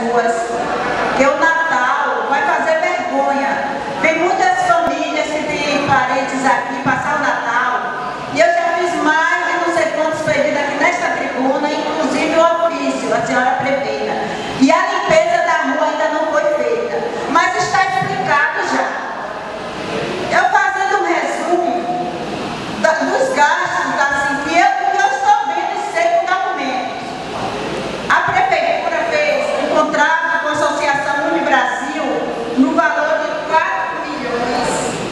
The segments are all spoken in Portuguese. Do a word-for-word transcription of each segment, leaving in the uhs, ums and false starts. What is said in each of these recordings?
ruas, que o Natal vai fazer vergonha. Tem muitas famílias que têm parentes aqui passar o Natal, e eu já fiz mais de não sei quantos pedidos aqui nesta tribuna, inclusive o ofício, a senhora prefeita. E a limpeza da rua ainda não foi feita, mas está explicado já. Eu fazendo um resumo da, dos gastos, assim, que eu, que eu estou vendo e sei com documentos. A prefeitura fez um contrato com a Associação Unibrasil no valor de quatro milhões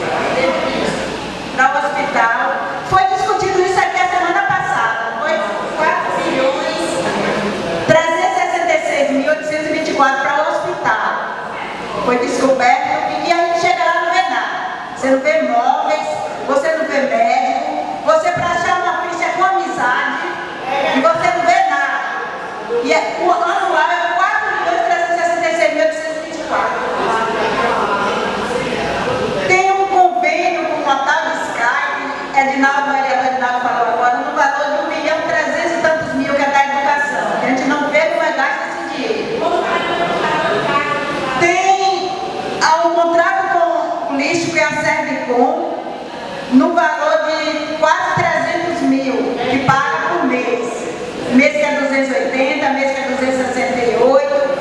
para o hospital. Foi discutido isso aqui a semana passada. Foi quatro milhões trezentos e sessenta e seis mil oitocentos e vinte e quatro para o hospital. Foi descoberto e a gente chega lá e não vê nada. Você não vê móveis, você não vê médico, você para achar uma ficha com amizade e você não vê nada. E é, o anual é quatro milhões trezentos e sessenta e seis mil oitocentos e vinte e quatro. Tem um convênio com uma tal de Sky, Edinaldo, Maria Edinaldo falou agora, no valor de um milhão trezentos e tantos mil, que é da educação. A gente não vê como é gasto esse dinheiro. Tem um contrato com o lixo, que é a Servicom, no valor de quase trezentos mil, que paga por mês. Mês que é duzentos e oitenta, mês que é duzentos e sessenta e oito.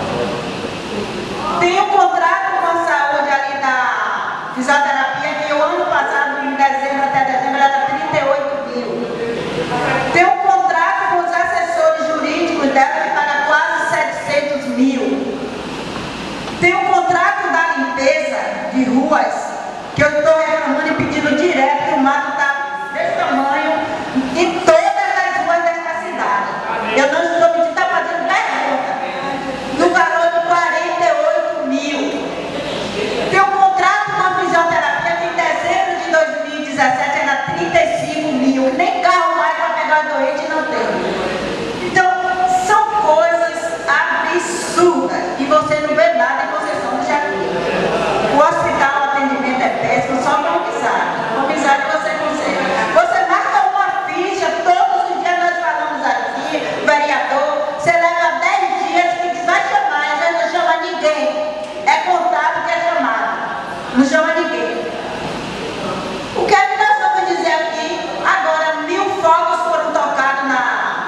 Tem um contrato com a saúde ali da fisioterapia, que o ano passado, em dezembro até dezembro, era trinta e oito mil. Tem um contrato com os assessores jurídicos dela, que paga quase setecentos mil. Tem um contrato da limpeza de ruas, que eu estou reclamando e pedindo direto, que o mato está desse tamanho em todas as ruas desta cidade. Eu não estou pedindo, está fazendo pergunta. No valor de quarenta e oito mil. Tem um contrato com a fisioterapia, que em dezembro de dois mil e dezessete era trinta e cinco mil. Nem carro mais para pegar o doente não tem. Então, são coisas absurdas. E você não vê nada em Conceição do Jardim. O hospital, o atendimento é péssimo, só com amizade. Com amizade você consegue. Você marca uma ficha, todos os dias nós falamos aqui, vereador, você leva dez dias que diz, vai chamar, a gente não chama ninguém. É contato que é chamado. Não chama ninguém. O que é que nós vamos dizer aqui? Agora, mil fogos foram tocados na,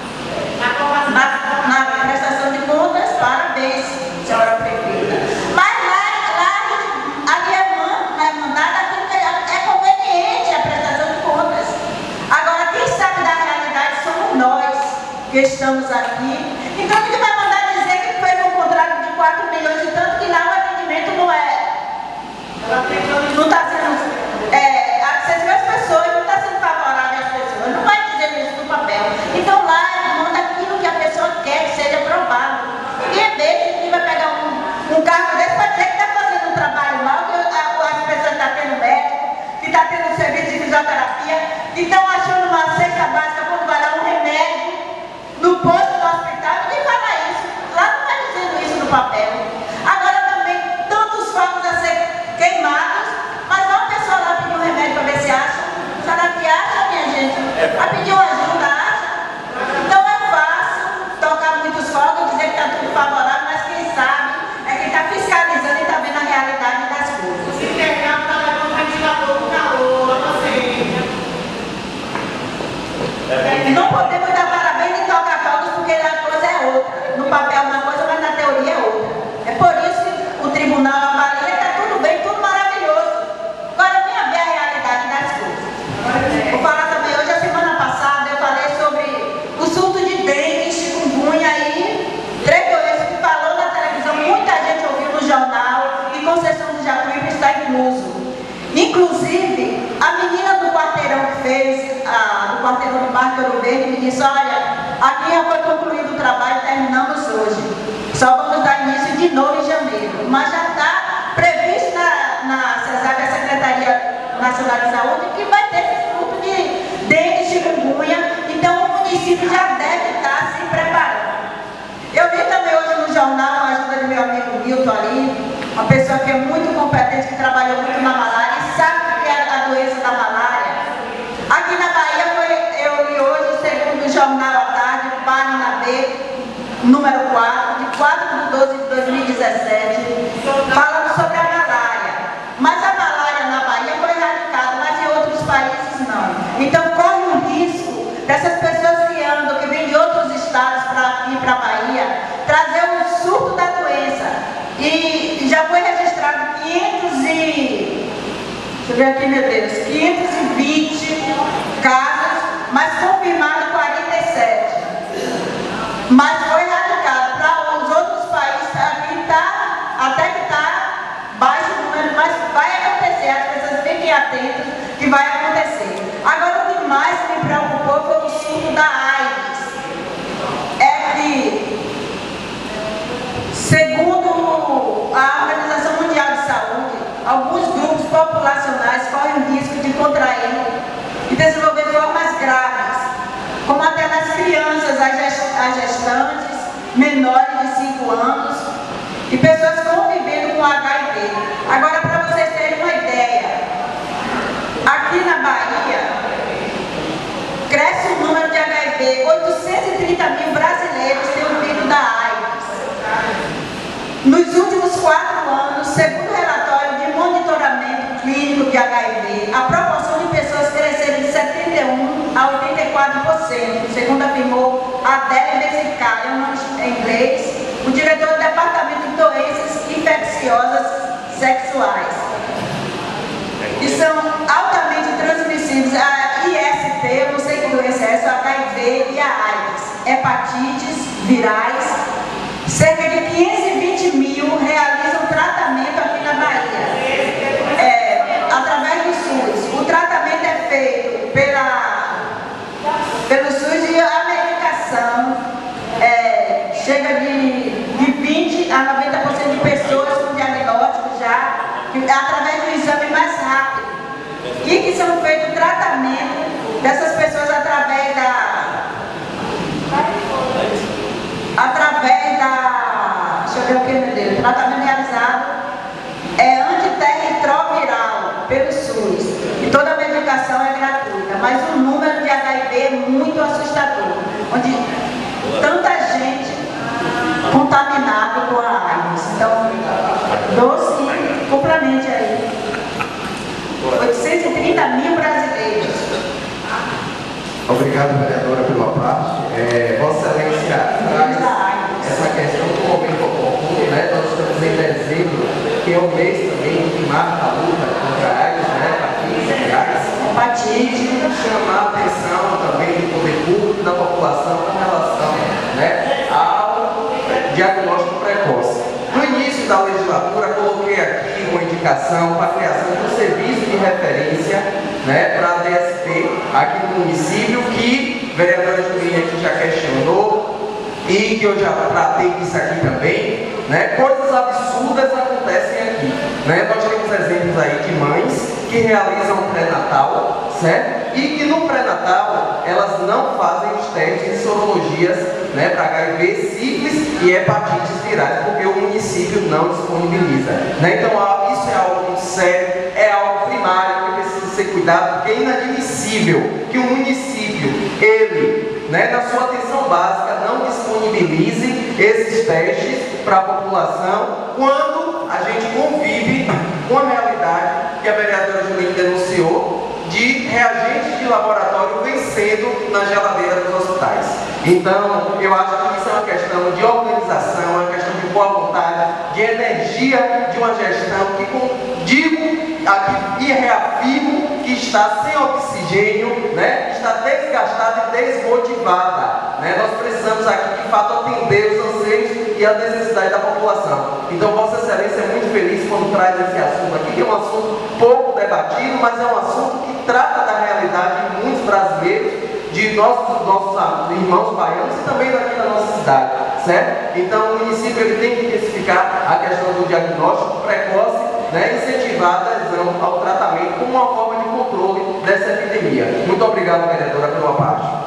na, na prestação de contas, parabéns, senhora prefeita. Mas lá, lá ali é, man, é mandado aquilo que é, é conveniente a prestação de contas. Agora, quem sabe da realidade somos nós que estamos aqui. Então, ele vai mandar dizer que fez um contrato de quatro milhões e tanto, que lá o atendimento não é. Não está sendo. É, acessível às pessoas, não está sendo favorável às pessoas. Não vai dizer isso no papel. Então, lá ele manda aquilo que a pessoa quer que seja aprovado. E é bem que vai pegar um, um cargo desse para dizer que está fazendo um trabalho mal, que a, as pessoas estão tendo médico, que está tendo serviço de fisioterapia, que estão achando uma cesta básica quando vai lá um remédio no posto do hospital. Ninguém fala isso. Lá não está dizendo isso no papel. Agora também, tantos fogos a ser queimados, mas uma pessoa lá pediu um remédio para ver se acha. Será que acha, minha gente? Vai pedir uma ajuda, acha? Então é fácil tocar muitos fogos e dizer que está tudo favorável, mas quem sabe é quem está fiscalizando e está vendo a realidade das coisas. Se pegar, está levando o ventilador com calor, assim. Não podemos dar parabéns e tocar fogos porque a coisa é outra. No papel uma coisa, mas na teoria é outra. É por isso que o tribunal avalia, está tudo bem, tudo maravilhoso. Agora venha ver a realidade das coisas. Vou falar também hoje, a semana passada, eu falei sobre o surto de dengue e chikungunya aí, três doenças que falou na televisão, muita gente ouviu no jornal, e Conceição do Jacuípe está incluso. Inclusive, a menina do quarteirão que fez, a, do quarteirão do Parque Ouro Verde, me disse, olha, aqui já foi concluído o trabalho, terminamos hoje. Só vamos dar início de novo em janeiro. Mas já está previsto na, na CESAC, a Secretaria Nacional de Saúde, que vai ter esse surto de dengue e chikungunya. Então o município já deve estar se preparando. Eu vi também hoje no jornal a ajuda do meu amigo Milton ali, uma pessoa que é muito competente, que trabalhou muito na malária e sabe o que é a doença da malária. Aqui na Bahia, foi, eu li hoje, segundo o jornal à tarde, página B, número quatro, de quatro de doze de dois mil e dezessete, falando sobre a malária. Mas a malária na Bahia foi erradicada, mas em outros países não. Então corre o risco dessas pessoas que andam, que vêm de outros estados para ir para a Bahia, trazer um surto da doença. E já foi registrado quinhentos e... Deixa eu ver aqui, meu Deus, quinhentos e vinte casos, mas confirmado quarenta e sete. Mas foi erradicado para os outros países, aqui tá, até que está baixo o número, mas vai acontecer, as pessoas fiquem atentas que vai acontecer. Agora, o que mais me preocupou foi o surto da AIDS. É que, segundo a Organização Mundial de Saúde, alguns grupos populacionais correm o risco de contrair e desenvolver formas graves, como até nas crianças, as gestantes, menores de cinco anos e pessoas convivendo com H I V. Agora, para vocês terem uma ideia, aqui na Bahia, cresce o número de H I V, oitocentos e trinta mil brasileiros têm o vírus da AIDS. Nos últimos quatro anos, segundo o relatório de monitoramento clínico de H I V, a proporção de pessoas cresceram de setenta e um a oitenta e quatro por cento, segundo afirmou Adélia Bezicalha, em inglês, o diretor do Departamento de Doenças Infecciosas Sexuais. E são altamente transmissíveis a I S T, eu não sei que doença é essa, o H I V e a AIDS, hepatites virais. Cerca de quinhentos e vinte mil realizam tratamento aqui na Bahia, é, através do SUS. O tratamento é feito pela, pelo SUS e a medicação é, chega de, de vinte a noventa por cento de pessoas com diagnóstico já, através do exame mais rápido. E que são feitos tratamento dessas pessoas através da... através da, deixa eu ver o que meu Deus, tratamento realizado é antirretroviral pelo SUS e toda a medicação é gratuita, mas o número de H I V é muito assustador, onde tanta gente contaminada com a AIDS. Então, doce, complemente aí, oitocentos e trinta mil brasileiros. Obrigado, vereadora, pelo aplauso. É, Vossa Excelência traz essa questão do momento oportuno, né? Nós estamos em dezembro, que é o mês também que marca a luta contra a AIDS, né? Hepatite, AIDS. Hepatite. Chamar a atenção também do poder público, da população, com relação, né, ao diagnóstico precoce. No início da legislatura, coloquei aqui uma indicação para a criação de um serviço de referência, né, para a D S T aqui no município, que a vereadora Julinha aqui já questionou e que eu já tratei disso aqui também, né, coisas absurdas acontecem aqui, né, nós temos exemplos aí de mães que realizam o pré-natal, certo? E que no pré-natal elas não fazem os testes de sorologias, né, para H I V, sífilis e hepatites virais, porque o município não disponibiliza, né? Então isso é algo muito sério, é algo primário que precisa ser cuidado, porque é inadmissível que o município, ele, né, na sua atenção básica, não disponibilize esses testes para a população, quando a gente convive com a realidade que a vereadora Julinha denunciou, de reagentes de laboratório vencendo na geladeira dos hospitais. Então, eu acho que isso é uma questão de organização, é uma questão de boa vontade, de energia, de uma gestão que, digo aqui e reafirmo, que está sem oxigênio, né? Está desgastada e desmotivada, né? Nós precisamos aqui, de fato, atender os anseios e a necessidade da população. Então, Vossa Excelência é muito feliz quando traz esse assunto aqui, que é um assunto pouco debatido, mas é um assunto que trata da realidade de muitos brasileiros, de nossos, nossos irmãos baianos e também daqui da nossa cidade, certo? Então, o município ele tem que intensificar a questão do diagnóstico precoce, né, incentivar a adesão ao tratamento como uma forma de controle dessa epidemia. Muito obrigado, vereadora, pela parte.